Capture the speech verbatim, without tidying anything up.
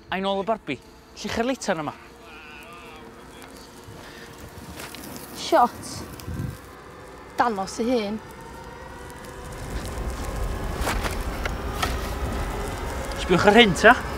A'i nôl y Barbie. Lluchio'r litar yma. Shot. Danos i hun. Sbiwch ar hyn, ta.